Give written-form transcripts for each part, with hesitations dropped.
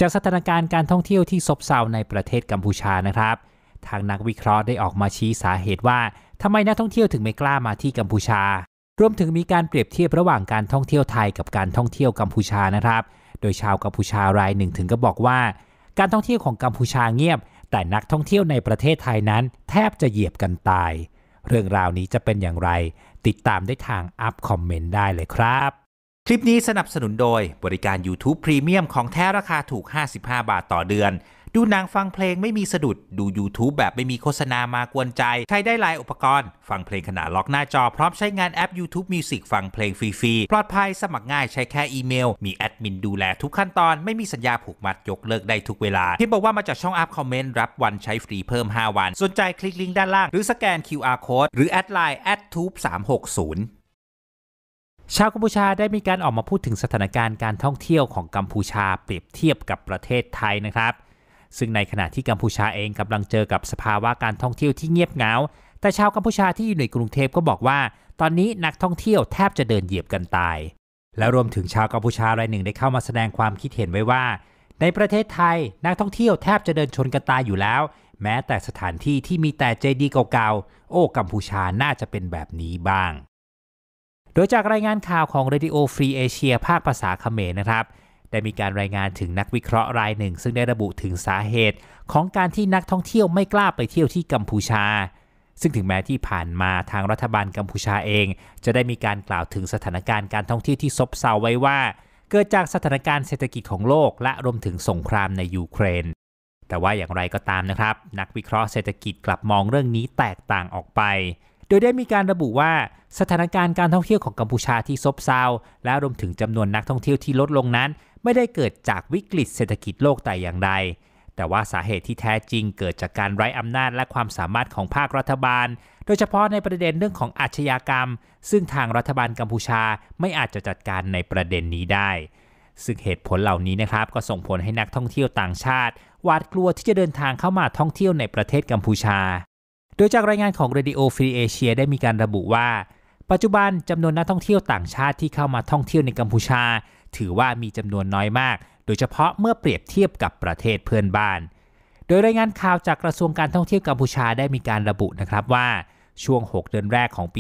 จากสถานการณ์การท่องเที่ยวที่ซบเซาในประเทศกัมพูชานะครับทางนักวิเคราะห์ได้ออกมาชี้สาเหตุว่าทำไมนักท่องเที่ยวถึงไม่กล้ามาที่กัมพูชารวมถึงมีการเปรียบเทียบระหว่างการท่องเที่ยวไทยกับการท่องเที่ยวกัมพูชานะครับโดยชาวกัมพูชารายหนึ่งถึงก็บอกว่าการท่องเที่ยวของกัมพูชาเงียบแต่นักท่องเที่ยวในประเทศไทยนั้นแทบจะเหยียบกันตายเรื่องราวนี้จะเป็นอย่างไรติดตามได้ทางอัพคอมเมนต์ได้เลยครับคลิปนี้สนับสนุนโดยบริการ YouTube Premium ของแท้ราคาถูก55 บาทต่อเดือนดูหนังฟังเพลงไม่มีสะดุดดู YouTube แบบไม่มีโฆษณามากวนใจใช้ได้หลายอุปกรณ์ฟังเพลงขณะล็อกหน้าจอพร้อมใช้งานแอป YouTube Music ฟังเพลงฟรีๆปลอดภัยสมัครง่ายใช้แค่อีเมลมีแอดมินดูแลทุกขั้นตอนไม่มีสัญญาผูกมัดยกเลิกได้ทุกเวลาที่บอกว่ามาจากช่องอัพคอมเมนต์รับวันใช้ฟรีเพิ่ม5วันสนใจคลิกลิงก์ด้านล่างหรือสแกน QR Code หรือแอดไลน์ @tube360ชาวกัมพูชาได้มีการออกมาพูดถึงสถานการณ์การท่องเที่ยวของกัมพูชาเปรียบเทียบกับประเทศไทยนะครับซึ่งในขณะที่กัมพูชาเองกำลังเจอกับสภาวะการท่องเที่ยวที่เงียบเหงาแต่ชาวกัมพูชาที่อยู่ในกรุงเทพก็บอกว่าตอนนี้นักท่องเที่ยวแทบจะเดินเหยียบกันตายและรวมถึงชาวกัมพูชารายหนึ่งได้เข้ามาแสดงความคิดเห็นไว้ว่าในประเทศไทยนักท่องเที่ยวแทบจะเดินชนกันตายอยู่แล้วแม้แต่สถานที่ที่มีแต่เจดีย์เก่าๆโอ้กัมพูชาน่าจะเป็นแบบนี้บ้างโดยจากรายงานข่าวของ Radio Free Asia ภาคภาษาเขมรนะครับได้มีการรายงานถึงนักวิเคราะห์รายหนึ่งซึ่งได้ระบุถึงสาเหตุของการที่นักท่องเที่ยวไม่กล้าไปเที่ยวที่กัมพูชาซึ่งถึงแม้ที่ผ่านมาทางรัฐบาลกัมพูชาเองจะได้มีการกล่าวถึงสถานการณ์การท่องเที่ยวที่ซบเซาไว้ว่าเกิดจากสถานการณ์เศรษฐกิจของโลกและรวมถึงสงครามในยูเครนแต่ว่าอย่างไรก็ตามนะครับนักวิเคราะห์เศรษฐกิจกลับมองเรื่องนี้แตกต่างออกไปโดยได้มีการระบุว่าสถานการณ์การท่องเที่ยวของกัมพูชาที่ซบเซาและรวมถึงจำนวนนักท่องเที่ยวที่ลดลงนั้นไม่ได้เกิดจากวิกฤตเศรษฐกิจโลกแต่อย่างใดแต่ว่าสาเหตุที่แท้จริงเกิดจากการไร้อำนาจและความสามารถของภาครัฐบาลโดยเฉพาะในประเด็นเรื่องของอาชญากรรมซึ่งทางรัฐบาลกัมพูชาไม่อาจจะจัดการในประเด็นนี้ได้ซึ่งเหตุผลเหล่านี้นะครับก็ส่งผลให้นักท่องเที่ยวต่างชาติหวาดกลัวที่จะเดินทางเข้ามาท่องเที่ยวในประเทศกัมพูชาโดยจากรายงานของ Radio Free Asia ได้มีการระบุว่าปัจจุบันจำนวนนักท่องเที่ยวต่างชาติที่เข้ามาท่องเที่ยวในกัมพูชาถือว่ามีจำนวนน้อยมากโดยเฉพาะเมื่อเปรียบเทียบกับประเทศเพื่อนบ้านโดยรายงานข่าวจากกระทรวงการท่องเที่ยวกัมพูชาได้มีการระบุนะครับว่าช่วง6เดือนแรกของปี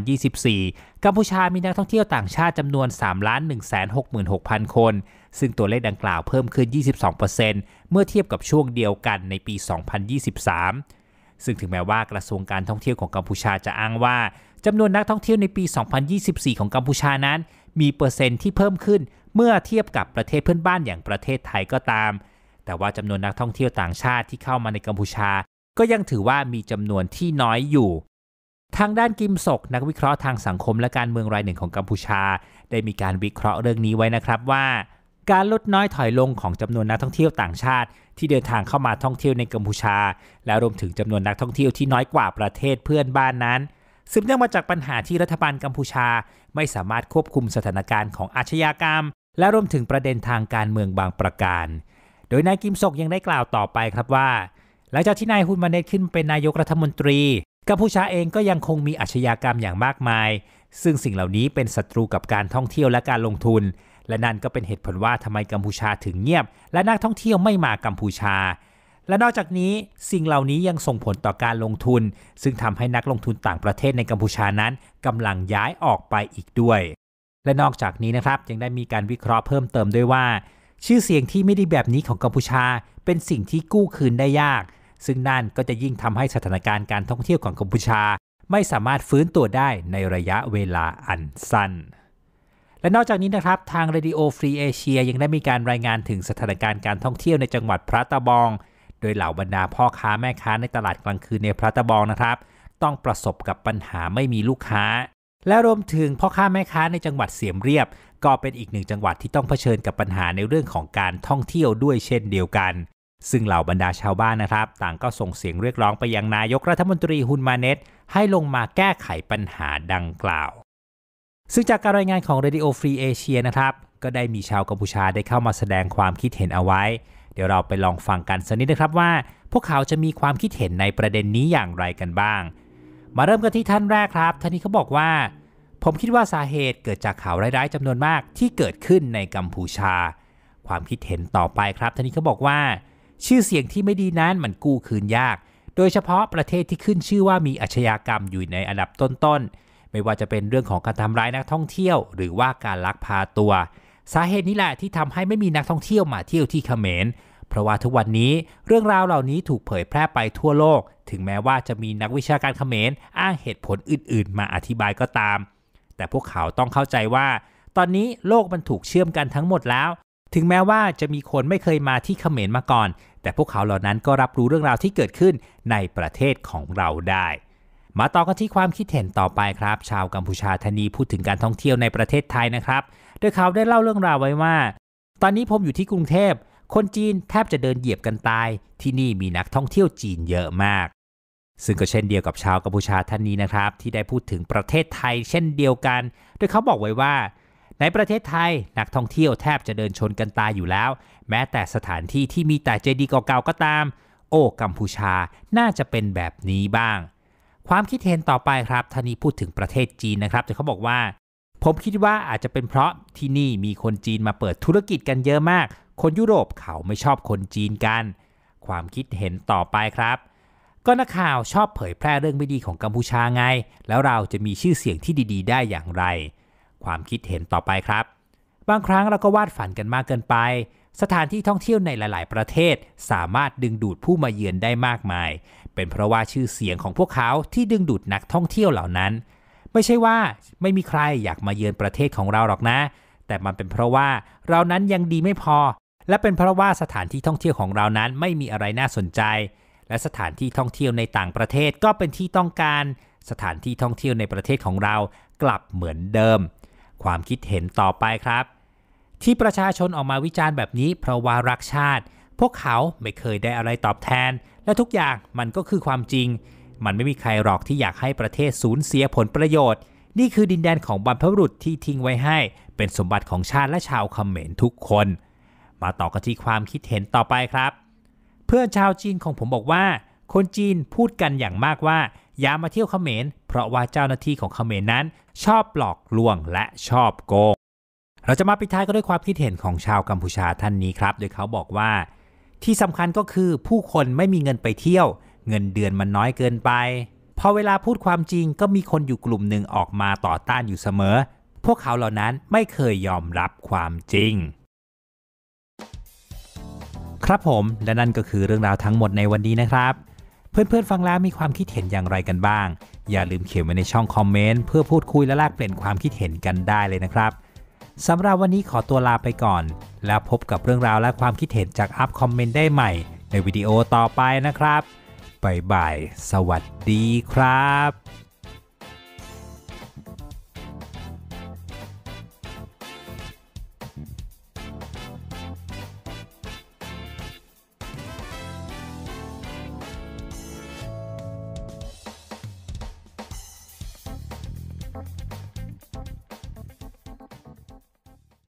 2024 กัมพูชามีนักท่องเที่ยวต่างชาติจำนวน 3,166,000 คนซึ่งตัวเลขดังกล่าวเพิ่มขึ้น 22% เมื่อเทียบกับช่วงเดียวกันในปี 2023 ซึ่งถึงแม้ว่ากระทรวงการท่องเที่ยวของกัมพูชาจะอ้างว่าจำนวนนักท่องเที่ยวในปี 2024 ของกัมพูชานั้นมีเปอร์เซ็นต์ที่เพิ่มขึ้นเมื่อเทียบกับประเทศเพื่อนบ้านอย่างประเทศไทยก็ตามแต่ว่าจำนวนนักท่องเที่ยวต่างชาติที่เข้ามาในกัมพูชาก็ยังถือว่ามีจำนวนที่น้อยอยู่ทางด้านกิมซกนักวิเคราะห์ทางสังคมและการเมืองรายหนึ่งของกัมพูชาได้มีการวิเคราะห์เรื่องนี้ไว้นะครับว่าการลดน้อยถอยลงของจำนวนนักท่องเที่ยวต่างชาติที่เดินทางเข้ามาท่องเที่ยวในกัมพูชาและรวมถึงจำนวนนักท่องเที่ยวที่น้อยกว่าประเทศเพื่อนบ้านนั้นสืบเนื่องมาจากปัญหาที่รัฐบาลกัมพูชาไม่สามารถควบคุมสถานการณ์ของอาชญากรรมและรวมถึงประเด็นทางการเมืองบางประการโดยนายกิมซกยังได้กล่าวต่อไปครับว่าหลังจากที่นายฮุนมาเนตขึ้นเป็นนายกรัฐมนตรีกัมพูชาเองก็ยังคงมีอาชญากรรมอย่างมากมายซึ่งสิ่งเหล่านี้เป็นศัตรูกับการท่องเที่ยวและการลงทุนและนั่นก็เป็นเหตุผลว่าทำไมกัมพูชาถึงเงียบและนักท่องเที่ยวไม่มากัมพูชาและนอกจากนี้สิ่งเหล่านี้ยังส่งผลต่อการลงทุนซึ่งทำให้นักลงทุนต่างประเทศในกัมพูชานั้นกำลังย้ายออกไปอีกด้วยและนอกจากนี้นะครับยังได้มีการวิเคราะห์เพิ่มเติมด้วยว่าชื่อเสียงที่ไม่ดีแบบนี้ของกัมพูชาเป็นสิ่งที่กู้คืนได้ยากซึ่งนั่นก็จะยิ่งทำให้สถานการณ์การท่องเที่ยวของกัมพูชาไม่สามารถฟื้นตัวได้ในระยะเวลาอันสั้นและนอกจากนี้นะครับทาง Radio Free Asia ยังได้มีการรายงานถึงสถานการณ์การท่องเที่ยวในจังหวัดพระตะบองโดยเหล่าบรรดาพ่อค้าแม่ค้าในตลาดกลางคืนในพระตะบองนะครับต้องประสบกับปัญหาไม่มีลูกค้าและรวมถึงพ่อค้าแม่ค้าในจังหวัดเสียมเรียบก็เป็นอีกหนึ่งจังหวัดที่ต้องเผชิญกับปัญหาในเรื่องของการท่องเที่ยวด้วยเช่นเดียวกันซึ่งเหล่าบรรดาชาวบ้านนะครับต่างก็ส่งเสียงเรียกร้องไปยังนายกรัฐมนตรีฮุนมาเนตให้ลงมาแก้ไขปัญหาดังกล่าวซึ่งจากการรายงานของ Radio Free Asia นะครับก็ได้มีชาวกัมพูชาได้เข้ามาแสดงความคิดเห็นเอาไว้เดี๋ยวเราไปลองฟังกันสักนิดนะครับว่าพวกเขาจะมีความคิดเห็นในประเด็นนี้อย่างไรกันบ้างมาเริ่มกันที่ท่านแรกครับท่านนี้เขาบอกว่าผมคิดว่าสาเหตุเกิดจากข่าวร้ายๆจำนวนมากที่เกิดขึ้นในกัมพูชาคความคิดเห็นต่อไปครับท่านนี้เขาบอกว่าชื่อเสียงที่ไม่ดีนั้นมันกู้คืนยากโดยเฉพาะประเทศที่ขึ้นชื่อว่ามีอาชญากรรมอยู่ในอันดับต้นๆไม่ว่าจะเป็นเรื่องของการทำร้ายนักท่องเที่ยวหรือว่าการลักพาตัวสาเหตุนี้แหละที่ทำให้ไม่มีนักท่องเที่ยวมาเที่ยวที่เขมรเพราะว่าทุกวันนี้เรื่องราวเหล่านี้ถูกเผยแพร่ไปทั่วโลกถึงแม้ว่าจะมีนักวิชาการเขมรอ้างเหตุผลอื่นๆมาอธิบายก็ตามแต่พวกเขาต้องเข้าใจว่าตอนนี้โลกมันถูกเชื่อมกันทั้งหมดแล้วถึงแม้ว่าจะมีคนไม่เคยมาที่เขมรมาก่อนแต่พวกเขาเหล่านั้นก็รับรู้เรื่องราวที่เกิดขึ้นในประเทศของเราได้มาต่อกันที่ความคิดเห็นต่อไปครับชาวกัมพูชาท่านนี้พูดถึงการท่องเที่ยวในประเทศไทยนะครับโดยเขาได้เล่าเรื่องราวไว้ว่าตอนนี้ผมอยู่ที่กรุงเทพคนจีนแทบจะเดินเหยียบกันตายที่นี่มีนักท่องเที่ยวจีนเยอะมากซึ่งก็เช่นเดียวกับชาวกัมพูชาท่านนี้นะครับที่ได้พูดถึงประเทศไทยเช่นเดียวกันโดยเขาบอกไว้ว่าในประเทศไทยนักท่องเที่ยวแทบจะเดินชนกันตายอยู่แล้วแม้แต่สถานที่ที่มีแต่เจดีย์เก่าๆก็ตามโอ้กัมพูชาน่าจะเป็นแบบนี้บ้างความคิดเห็นต่อไปครับท่านนี้พูดถึงประเทศจีนนะครับโดยเขาบอกว่าผมคิดว่าอาจจะเป็นเพราะที่นี่มีคนจีนมาเปิดธุรกิจกันเยอะมากคนยุโรปเขาไม่ชอบคนจีนกันความคิดเห็นต่อไปครับก็นักข่าวชอบเผยแพร่เรื่องไม่ดีของกัมพูชาไงแล้วเราจะมีชื่อเสียงที่ดีๆได้อย่างไรความคิดเห็นต่อไปครับบางครั้งเราก็วาดฝันกันมากเกินไปสถานที่ท่องเที่ยวในหลายๆประเทศสามารถดึงดูดผู้มาเยือนได้มากมายเป็นเพราะว่าชื่อเสียงของพวกเขาที่ดึงดูดนักท่องเที่ยวเหล่านั้นไม่ใช่ว่าไม่มีใครอยากมาเยือนประเทศของเราหรอกนะแต่มันเป็นเพราะว่าเรานั้นยังดีไม่พอและเป็นเพราะว่าสถานที่ท่องเที่ยวของเรานั้นไม่มีอะไรน่าสนใจและสถานที่ท่องเที่ยวในต่างประเทศก็เป็นที่ต้องการสถานที่ท่องเที่ยวในประเทศของเรากลับเหมือนเดิมความคิดเห็นต่อไปครับที่ประชาชนออกมาวิจารณ์แบบนี้เพราะว่ารักชาติพวกเขาไม่เคยได้อะไรตอบแทนและทุกอย่างมันก็คือความจริงมันไม่มีใครหรอกที่อยากให้ประเทศสูญเสียผลประโยชน์นี่คือดินแดนของบรรพบุรุษที่ทิ้งไว้ให้เป็นสมบัติของชาติและชาวเขมรทุกคนมาต่อกันที่ความคิดเห็นต่อไปครับเพื่อนชาวจีนของผมบอกว่าคนจีนพูดกันอย่างมากว่าอย่ามาเที่ยวเขมรเพราะว่าเจ้าหน้าที่ของเขมรนั้นชอบหลอกลวงและชอบโกงเราจะมาปิดท้ายก็ด้วยความคิดเห็นของชาวกัมพูชาท่านนี้ครับโดยเขาบอกว่าที่สำคัญก็คือผู้คนไม่มีเงินไปเที่ยวเงินเดือนมันน้อยเกินไปพอเวลาพูดความจริงก็มีคนอยู่กลุ่มหนึ่งออกมาต่อต้านอยู่เสมอพวกเขาเหล่านั้นไม่เคยยอมรับความจริงครับผมและนั่นก็คือเรื่องราวทั้งหมดในวันนี้นะครับเพื่อนๆฟังแล้วมีความคิดเห็นอย่างไรกันบ้างอย่าลืมเขียนไว้ในช่องคอมเมนต์เพื่อพูดคุยและแลกเปลี่ยนความคิดเห็นกันได้เลยนะครับสำหรับวันนี้ขอตัวลาไปก่อนแล้วพบกับเรื่องราวและความคิดเห็นจากอัพคอมเมนต์ได้ใหม่ในวิดีโอต่อไปนะครับบ๊ายบายสวัสดีครับ